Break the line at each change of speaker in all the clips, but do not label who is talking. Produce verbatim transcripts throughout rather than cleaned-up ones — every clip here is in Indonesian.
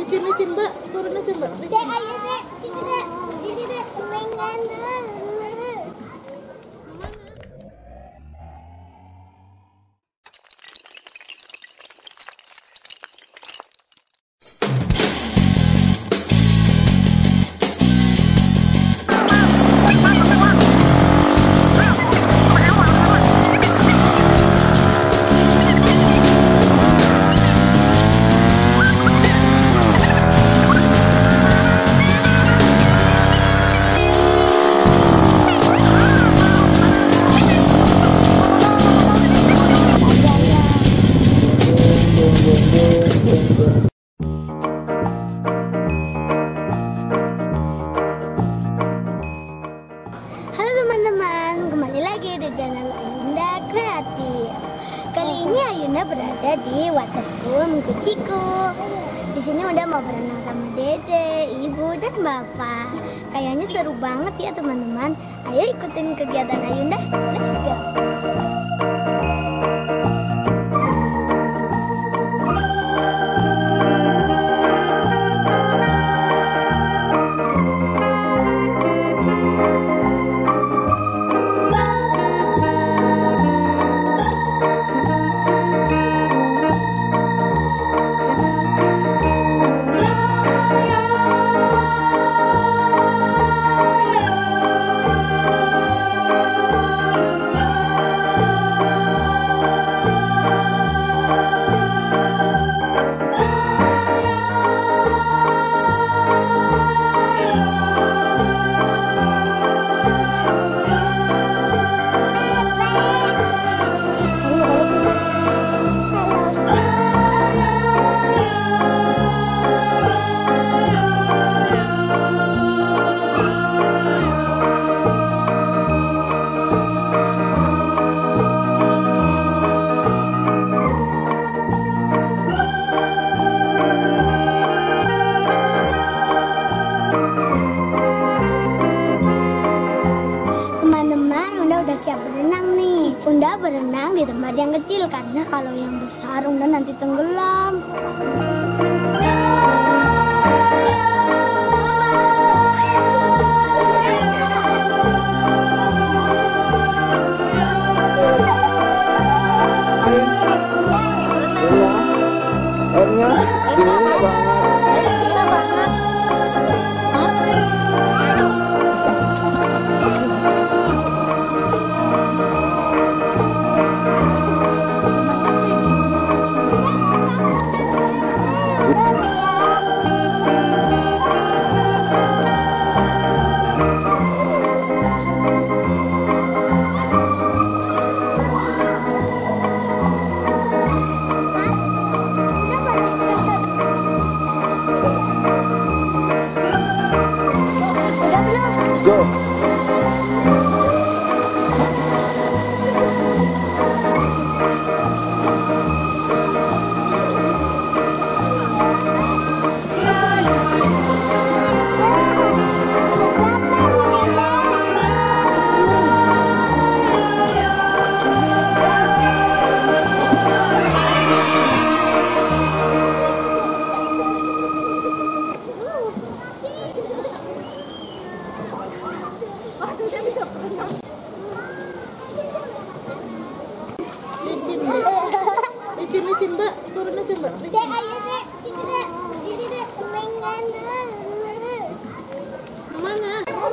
Licin, licin, Mbak. Turun aja, Mbak.
Dek, ayo, Dek. Sini, Dek. Sini, Dek. Pengen. Halo teman-teman, kembali lagi di channel Ayunda Kreatif. Kali ini Ayunda berada di Waterpool Kuciku. Di sini udah mau berenang sama Dede, Ibu, dan Bapak. Kayaknya seru banget ya teman-teman. Ayo ikutin kegiatan Ayunda. Let's go. Siap berenang nih. Unda berenang di tempat yang kecil karena kalau yang besar Unda nanti tenggelam.
Airnya dingin banget.
Gila banget.
Go.
Licin, licin, Mbak. Turun aja, Mbak. Licin.
Dek, ayo, Dek. Sini, Dek. Sini, Dek. Pengen.
Mana?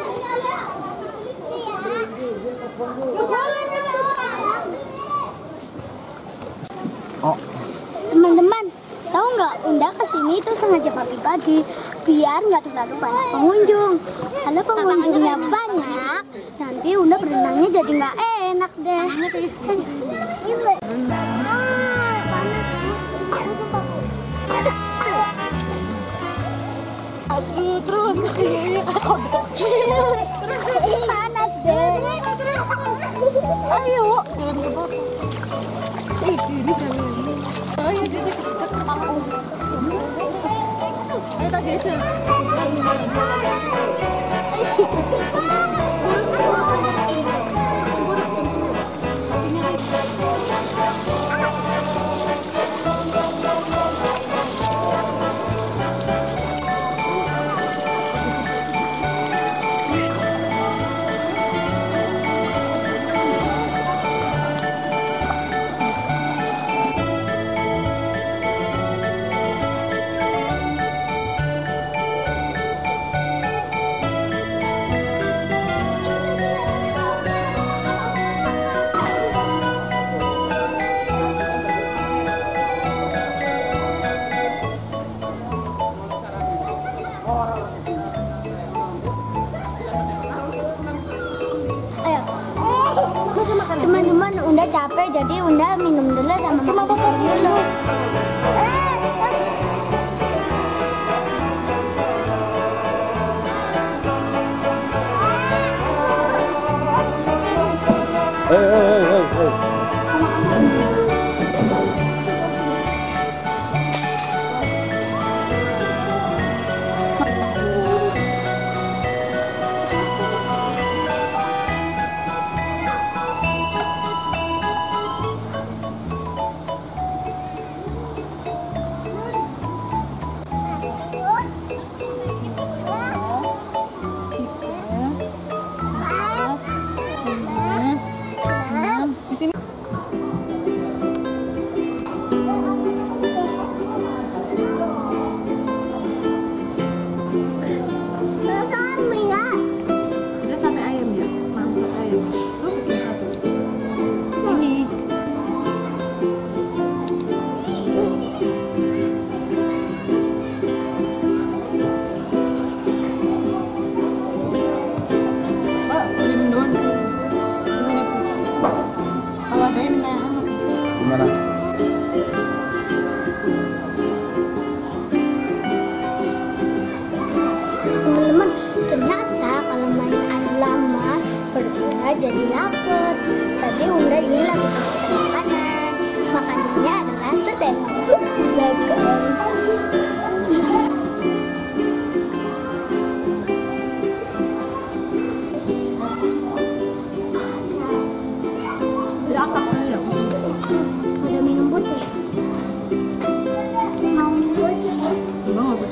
Oh.
Teman-teman, tahu nggak Unda kesini itu sengaja pagi-pagi biar nggak terlalu banyak pengunjung. Kalau pengunjungnya banyak, nanti Unda berenangnya jadi nggak enak deh.
Terus, terus.
Panas deh.
Ayo, jangan ke bawah. Eh, ini jangan. Ayo, jadi ayo tak geser.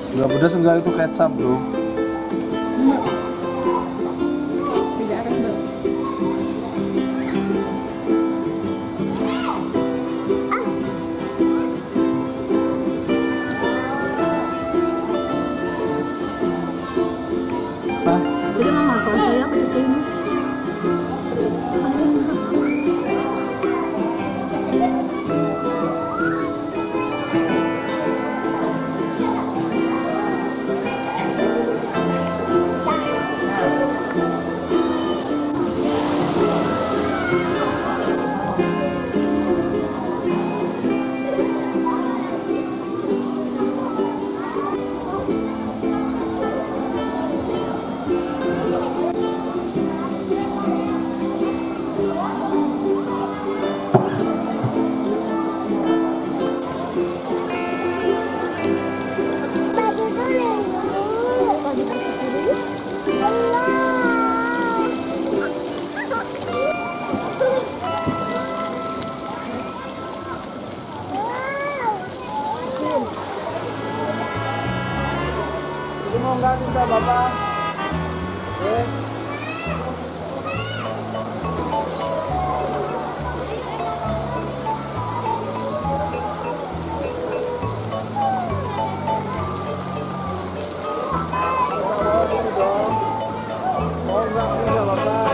Gak pedas enggak, itu kecap bro.
Tidak harus bro.
Hah?
Jadi mama kalau saya pedas ini.
Mau nggak minta bapak? Eh. Mau nggak minta bapak?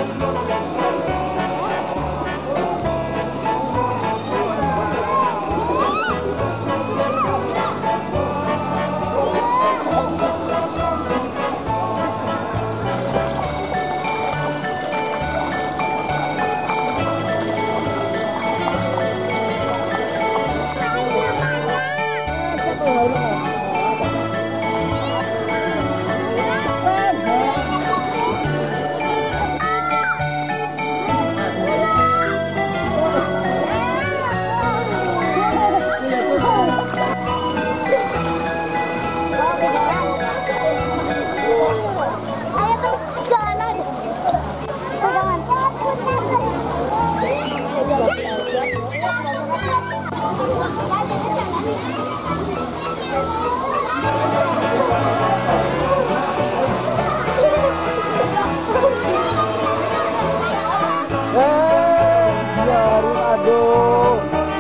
Eh, biarin aduh.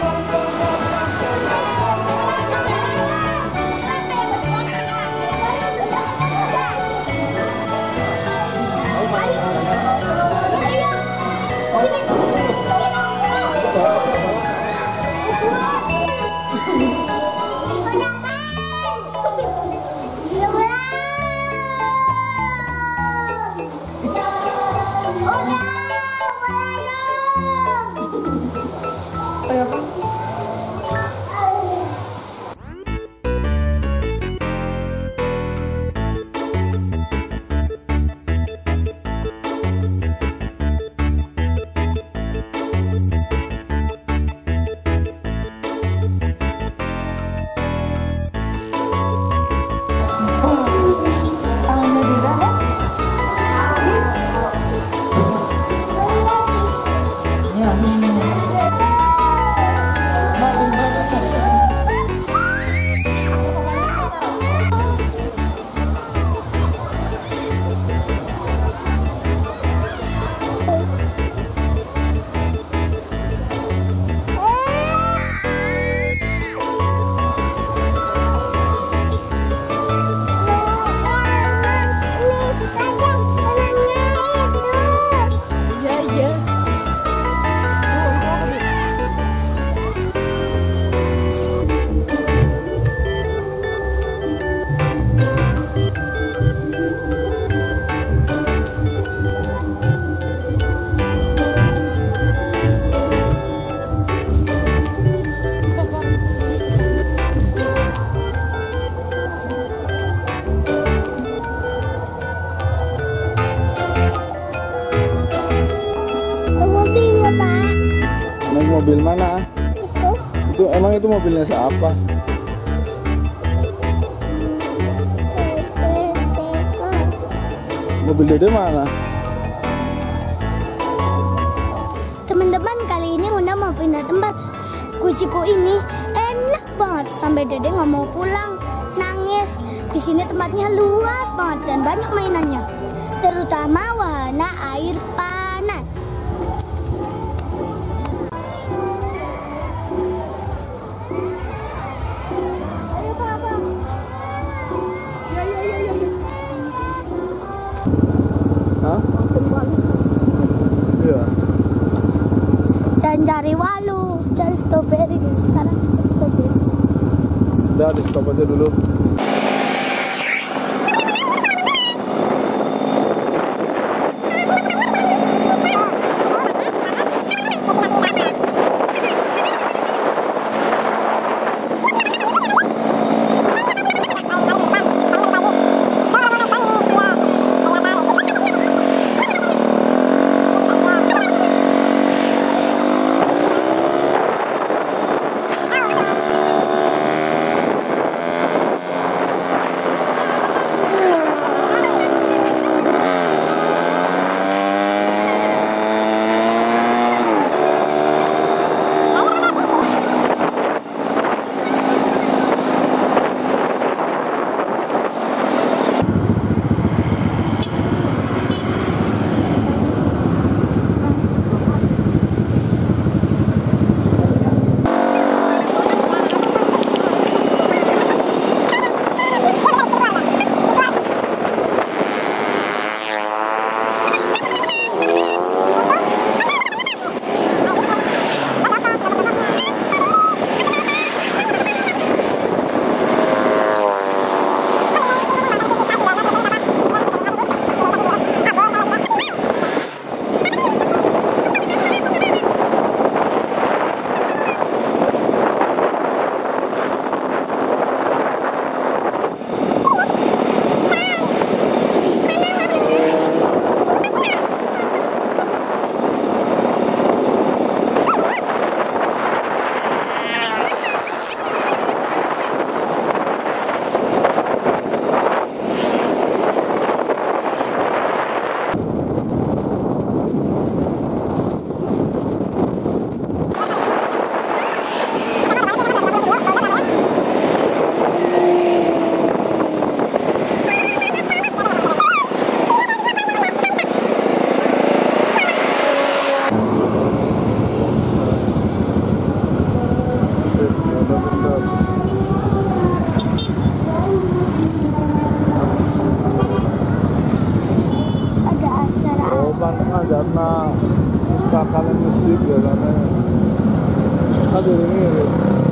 Mobil mana?
Itu.
Itu emang itu mobilnya siapa? Mobil Dede mana?
Teman-teman, kali ini Bunda mau pindah tempat. Kuciku ini enak banget sampai Dede nggak mau pulang, nangis. Di sini tempatnya luas banget dan banyak mainannya, terutama wahana air panas.
Ayo Pak, Pak. Ya, ya, ya, ya, ya.
Hah? Iya.
Jangan cari walu, cari strawberry. Sekarang strawberry.
Udah di stop aja dulu.
Ada acara.
Oh, Bandung ajarna kalian musik ya karena ada ini.